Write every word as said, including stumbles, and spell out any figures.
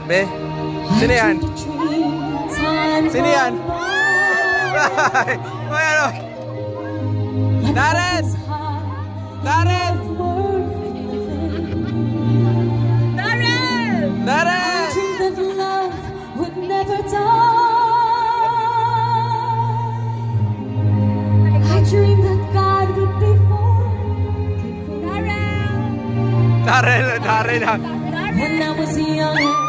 Be, sino yan? Sino yan? Uy, ano? Darren! Darren! Darren! Darren! I dreamed that God would be for Darren! Darren, Darren. When I was young